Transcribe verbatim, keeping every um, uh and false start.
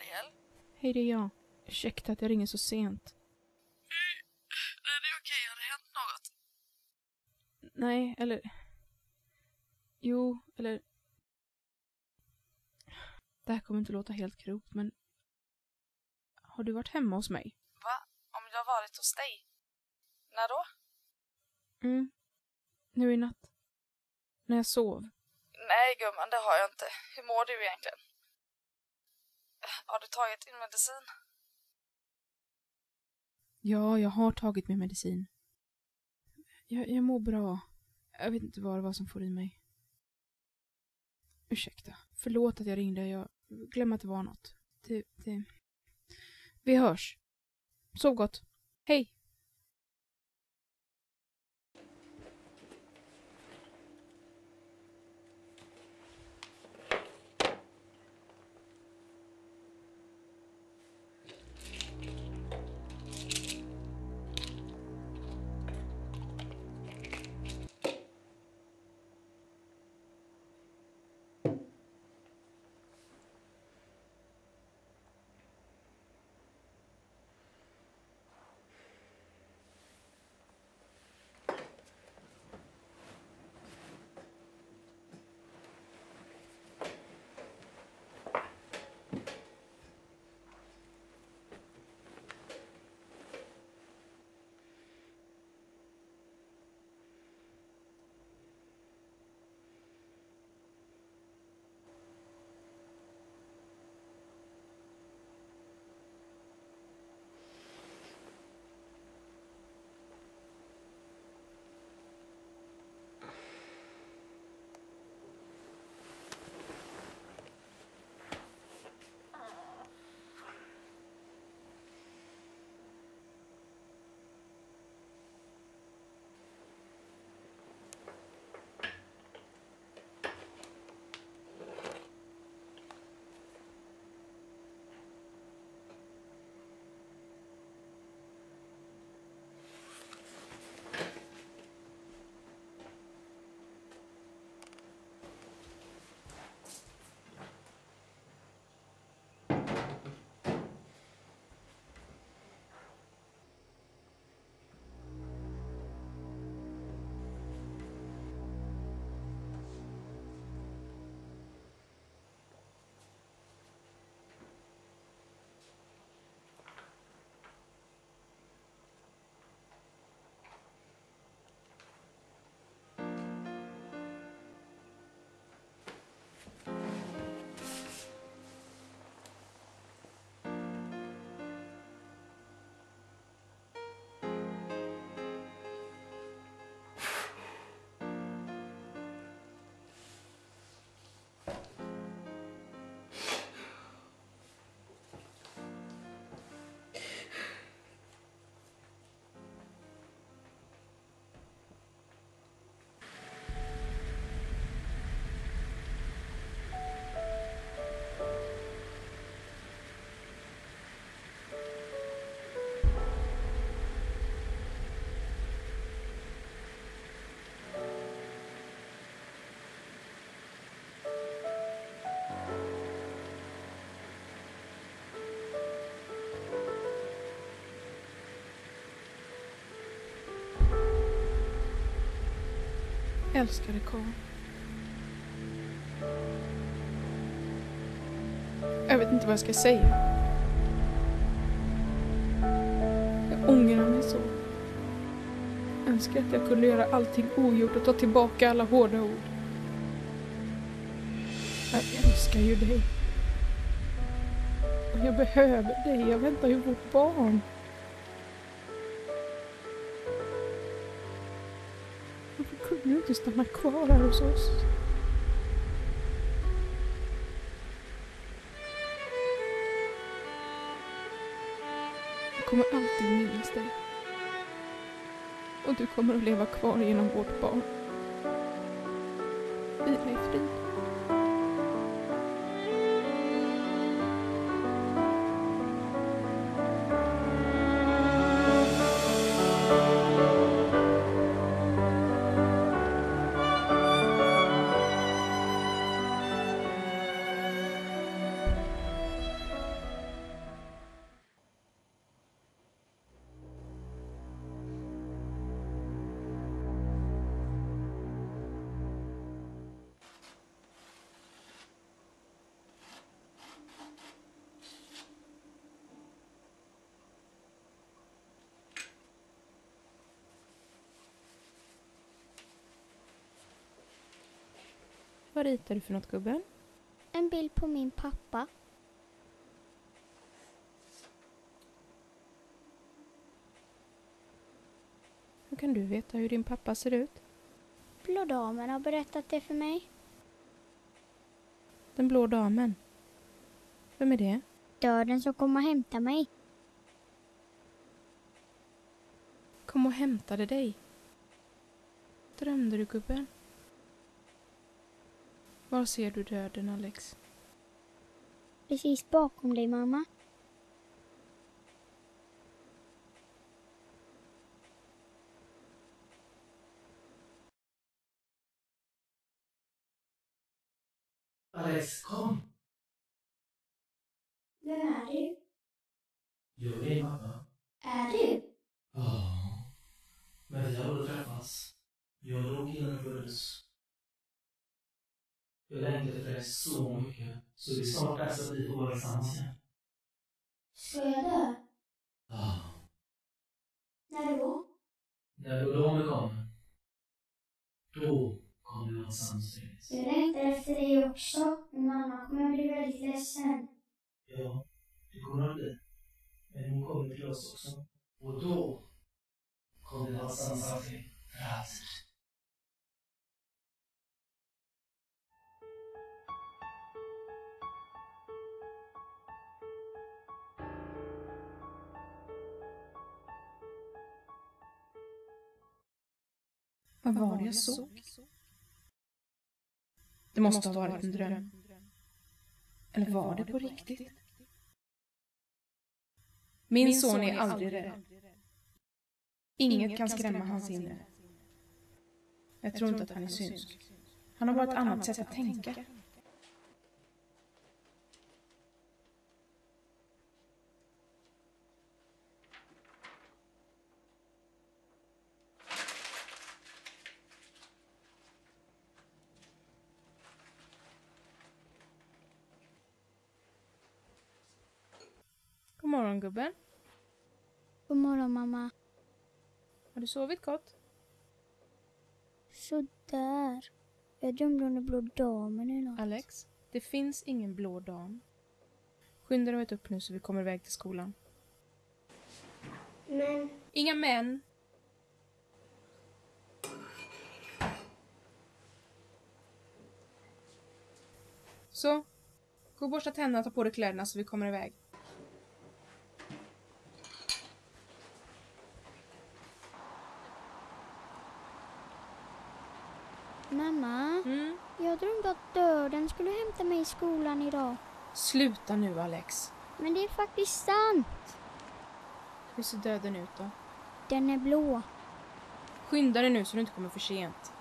Gabriel? Hej, det är jag. Ursäkta att jag ringer så sent. Nej, det är okej. Har det hänt något? Nej, eller... Jo, eller... Det här kommer inte låta helt klokt, men... Har du varit hemma hos mig? Va? Om jag har varit hos dig? När då? Mm. Nu i natt. När jag sov. Nej, gumman, det har jag inte. Hur mår du egentligen? Har du tagit din medicin? Ja, jag har tagit min medicin. Jag, jag mår bra. Jag vet inte vad det var som får i mig. Ursäkta. Förlåt att jag ringde. Jag glömde att det var något. Det, det... Vi hörs. Sov gott. Hej! Älskade Karl. Jag vet inte vad jag ska säga. Jag ångrar mig så. Jag önskar att jag kunde göra allting ogjort och ta tillbaka alla hårda ord. Jag älskar ju dig. Och jag behöver dig. Jag väntar ju vårt barn. Varför kunde du inte stanna kvar här hos oss? Jag kommer alltid minnas dig. Och du kommer att leva kvar genom vårt barn. Vila i frid. Vad ritar du för något, gubben? En bild på min pappa. Hur kan du veta hur din pappa ser ut? Blå damen har berättat det för mig. Den blå damen. Vem är det? Döden som kommer och hämta mig. Kom och hämtade dig. Drömde du, gubben? Var ser du döden, Alex? Precis bakom dig, mamma. Alex, kom! Vem är du? Jag är din pappa. Är du? Ja. Men vi har aldrig träffats. Jag dog innan du föddes. Jag längtar efter dig så mycket. Så det är snart dags att vi får vara tillsammans igen. Ska jag dö? Ja. När då? När då dagen kommer. Då kommer vi vara tillsammans igen. Jag längtar efter dig också. Men mamma kommer bli väldigt ledsen. Ja, det kommer att bli. Men hon kommer till oss också. Och då kommer vi vara tillsammans alltid. För alltid. Vad var det jag såg? Det måste ha varit en dröm. Eller var det på riktigt? Min son är aldrig rädd. Inget kan skrämma hans inre. Jag tror inte att han är synsk. Han har bara ett annat sätt att tänka. God morgon, gubben. God morgon, mamma. Har du sovit gott? Så där. Jag drömde om den blå damen i natt. Alex, det finns ingen blå dam. Skynda dig upp nu så vi kommer iväg till skolan. Men... Inga män! Så, gå och borsta tänderna och ta på dig kläderna så vi kommer iväg. Mamma, Mm. jag drömde att döden skulle hämta mig i skolan idag. Sluta nu, Alex. Men det är faktiskt sant. Hur ser döden ut då? Den är blå. Skynda dig nu så du inte kommer för sent.